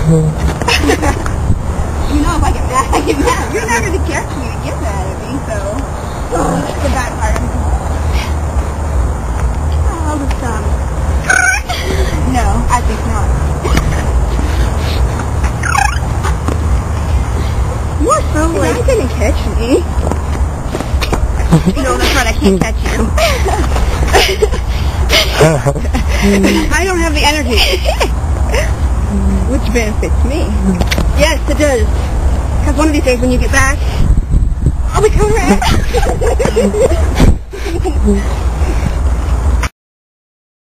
You know, if I get mad, I get mad. You're not going to catch me to get mad at me, so that's the bad part. I'll just, no, I think not. You're so like, you didn't catch me. No, that's right, I can't catch you. I don't have the energy. Which benefits me. Yes, it does. Because one of these days when you get back, I'll become red.